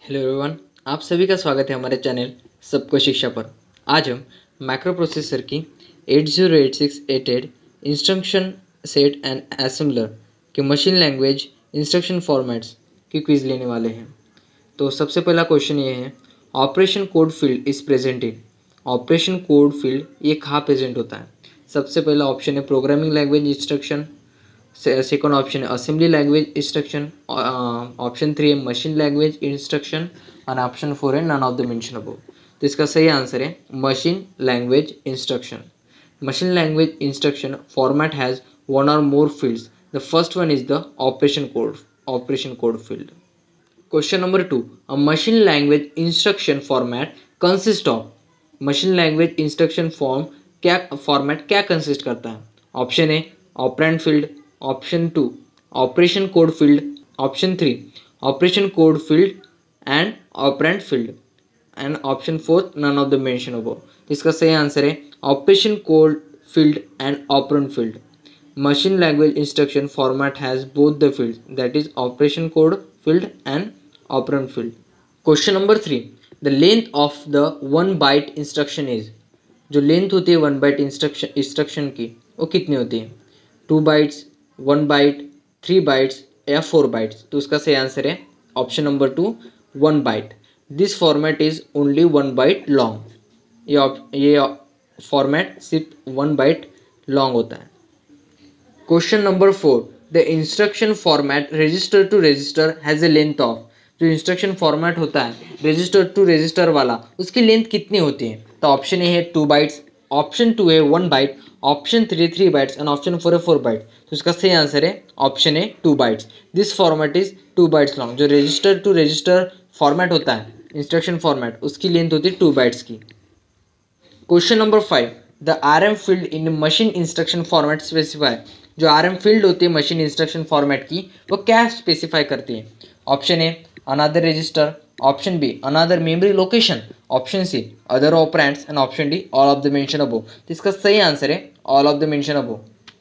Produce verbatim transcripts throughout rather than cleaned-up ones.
Hello everyone, आप सभी का स्वागत है हमारे चैनल सबको शिक्षा पर। आज हम माइक्रो प्रोसेसर की eight zero eight six eight eight instruction set and assembler के मशीन लैंग्वेज इंस्ट्रक्शन फॉर्मेट्स की क्विज लेने वाले हैं। तो सबसे पहला क्वेश्चन ये है, operation code field is present in. Operation code field ये कहाँ प्रेजेंट होता है? सबसे पहला ऑप्शन है programming language instruction, second option है assembly language instruction, option three है मशीन लैंग्वेज इंस्ट्रक्शन और ऑप्शन फोर है none of the mention above. तो इसका सही आंसर है machine language instruction. Machine language instruction format has one or more fields. The first one is the operation code operation code field. Question number two, a machine language instruction format consist of. Machine language instruction form क्या format क्या consist करता है? Option A operand field, option two operation code field, option three operation code field and operand field and option fourth none of the mention above. इसका सही answer है operation code field and operand field. Machine language instruction format has both the field, that is operation code field and operand field. Question number three, the length of the one byte instruction is. जो length होती है one byte instruction instruction की वो कितनी होती है? Two bytes, one byte, three bytes या four bytes? तो उसका सही आंसर है option number two, one byte. This format is only one byte long. ये ये फॉर्मेट सिर्फ वन बाइट लॉन्ग होता है। Question number four, the instruction format register to register has a length of. जो इंस्ट्रक्शन फॉर्मेट होता है register to register वाला, उसकी लेंथ कितनी होती है? तो ऑप्शन ए है टू बाइट्स, ऑप्शन टू है one byte, option three three bytes and option four है फोर बाइट। तो इसका सही आंसर है option A two bytes. This format is two bytes long. जो रजिस्टर टू रजिस्टर फॉर्मेट होता है इंस्ट्रक्शन फॉर्मेट, उसकी लेंथ होती है टू बाइट्स की। Question number five, the R M field in machine instruction format specify. जो R M field होती है मशीन इंस्ट्रक्शन फॉर्मेट की, वो क्या स्पेसिफाई करती है? Option A another register, option B another memory location, option C other operands and option D all of the mention above. तो इसका सही आंसर है all of the mention above.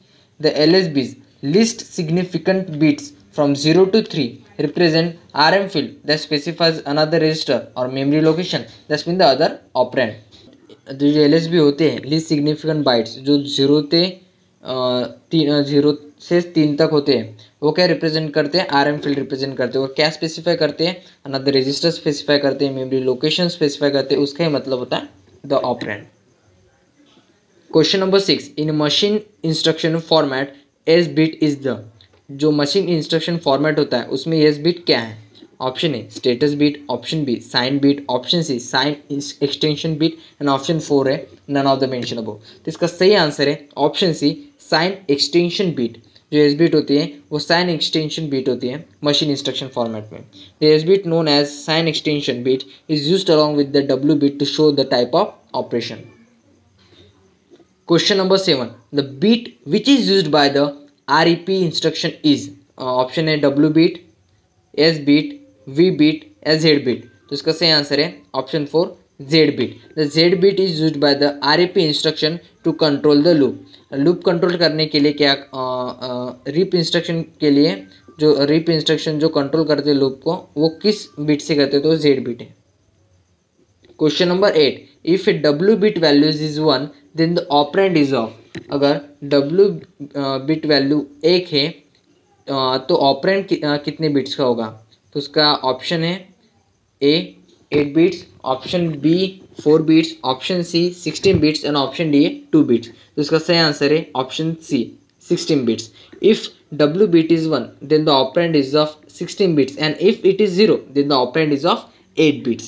The L S Bs least significant bits from zero to three represent R M field that specifies another register or memory location that's been the other operand। जो L S B होते हैं least significant bytes, जो zero से तीन zero से तीन तक होते हैं, वो क्या रिप्रेजेंट करते हैं? आर एम फील्ड रिप्रेजेंट करते हैं। वो क्या स्पेसिफाई करते हैं? अनदर रजिस्टर स्पेसिफाई करते हैं, मेमोरी लोकेशन स्पेसिफाई करते हैं। उसका ही मतलब होता है the operand. Question number six, in machine instruction format S bit is the. जो मशीन इंस्ट्रक्शन फॉर्मेट होता है उसमें एस बिट क्या है? Option A status bit, option B sign bit, option C sign extension bit and option four है none of the mention above. तो इसका सही आंसर है option C sign extension bit. जो एस बिट होती है वो साइन एक्सटेंशन बिट होती है मशीन इंस्ट्रक्शन फॉर्मेट में। The S bit known as sign extension bit is used along with the W bit to show the type of operation. Question number seven, the bit which is used by the R E P instruction is. Option है W bit, S bit, V bit या Z bit. तो इसका सही answer है option four Z bit. The Z bit is used by the R E P instruction to control the loop. Loop control करने के लिए क्या रिप इंस्ट्रक्शन के लिए जो रिप इंस्ट्रक्शन जो कंट्रोल करते हैं लूप को, वो किस बिट से करते हैं? तो जेड बिट है। Question number eight, if a W bit values is one then the operand is of. अगर डब्ल्यू बिट वैल्यू एक है तो ऑपरेंड कि, कितने बिट्स का होगा? तो उसका ऑप्शन है A eight bits, option B four bits, option C sixteen bits and option D two bits. तो इसका सही आंसर है option C sixteen bits. If W bit is one then the operand is of sixteen bits and if it is zero then the operand is of eight bits.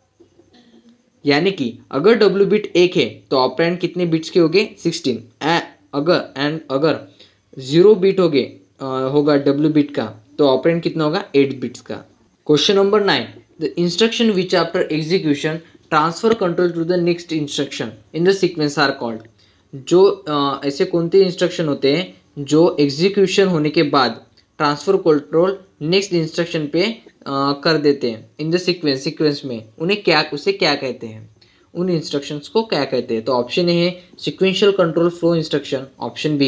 यानी कि अगर W bit एक है तो operand कितने bits के होंगे? Sixteen. अगर एंड अगर जीरो बिट हो गए होगा डब्ल्यू बिट का तो ऑपरेंड कितना होगा? एट बिट्स का। Question number nine, the instruction which after execution transfer control to the next instruction in the sequence are called. जो uh, ऐसे कौन-से इंस्ट्रक्शन होते हैं जो एग्जीक्यूशन होने के बाद ट्रांसफर कंट्रोल नेक्स्ट इंस्ट्रक्शन पे uh, कर देते हैं इन द सीक्वेंस सीक्वेंस में, उन्हें क्या उसे क्या कहते हैं? उन इंस्ट्रक्शंस को क्या कहते हैं? तो ऑप्शन ए है sequential control flow instruction, option B है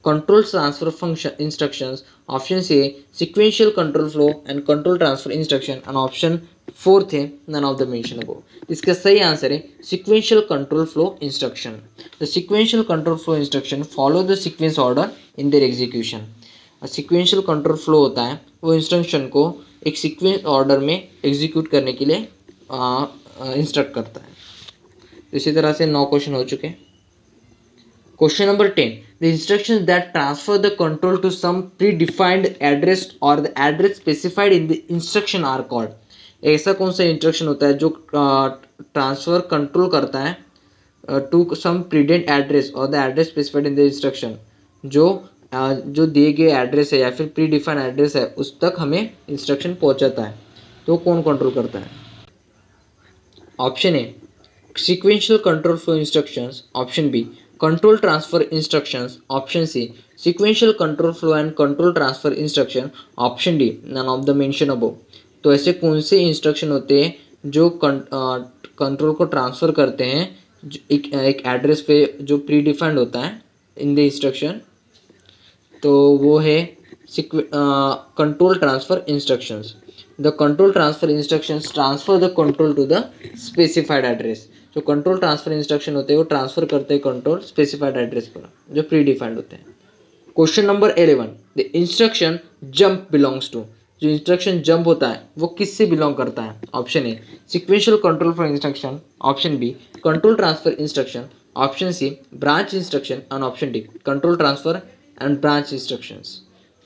control transfer function instructions, option C sequential control flow and control transfer instruction, and option fourth है none of the mention above। इसका सही आंसर है sequential control flow instruction। The sequential control flow instruction follow the sequence order in their execution। sequential control flow होता है वो instruction को एक sequence order में एग्जीक्यूट करने के लिए इंस्ट्रक्ट करता है। इसी तरह से नौ क्वेश्चन हो चुके हैं। Question number ten, the instructions that transfer the control to some predefined address or the address specified in the instruction are called. ऐसा कौन सा इंस्ट्रक्शन होता है जो ट्रांसफर uh, कंट्रोल करता है to some predefined address or the address specified in the instruction, जो uh, जो दिए गए एड्रेस है या फिर प्री डिफाइंड एड्रेस है उस तक हमें इंस्ट्रक्शन पहुंचाता है, तो कौन कंट्रोल करता है? Option A sequential control flow instructions, option B control transfer instructions, option C sequential control flow and control transfer instruction, option D none of the mention above। तो ऐसे कौन से इंस्ट्रक्शन होते हैं जो कंट्रोल को ट्रांसफ़र करते हैं एक एक एड्रेस पे जो प्री डिफाइंड होता है इन द इंस्ट्रक्शन? तो वो है control transfer instructions. The control transfer instructions transfer the control to the specified address. जो कंट्रोल ट्रांसफर इंस्ट्रक्शन होते हैं वो ट्रांसफर करते हैं कंट्रोल स्पेसिफाइड एड्रेस पर जो प्री डिफाइंड होते हैं। Question number eleven, the instruction jump belongs to. जो इंस्ट्रक्शन जंप होता है वो किससे बिलोंग करता है? Option A sequential control for instruction, option B control transfer instruction, option C branch instruction, and option D control transfer and branch instructions.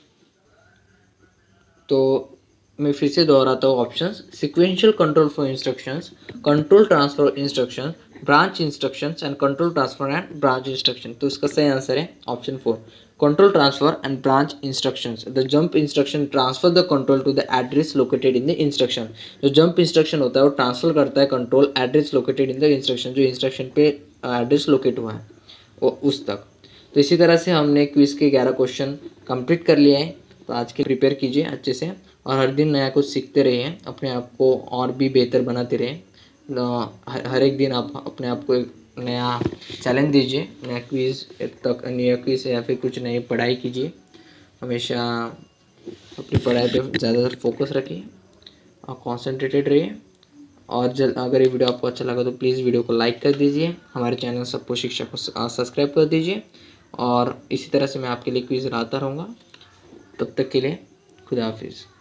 तो मैं फिर से दोहराता हूँ options, sequential control for instructions, control transfer instruction, branch instructions and control transfer and branch instruction. तो इसका सही answer है option four control transfer and branch instructions. The jump instruction transfer the control to the address located in the instruction. जो jump instruction होता है वो transfer करता है control address located in the instruction, जो इंस्ट्रक्शन पे address locate हुआ है वो उस तक। तो इसी तरह से हमने क्विज के ग्यारह क्वेश्चन कंप्लीट कर लिए हैं। तो आज के प्रिपेयर कीजिए अच्छे से और हर दिन नया कुछ सीखते रहिए, अपने आप को और भी बेहतर बनाते रहें। हर एक दिन आप अपने आप को एक नया चैलेंज दीजिए, नया क्विज़ तक नया क्विज़ या फिर कुछ नई पढ़ाई कीजिए। हमेशा अपनी पढ़ाई पे ज़्यादातर फोकस रखिए और कॉन्सेंट्रेटेड रहिए। और जल अगर ये वीडियो आपको अच्छा लगा तो प्लीज़ वीडियो को लाइक कर दीजिए, हमारे चैनल सबको शिक्षा को सब्सक्राइब कर दीजिए और इसी तरह से मैं आपके लिए क्विज़ लाता रहूँगा। तब तक के लिए खुदा हाफिज़।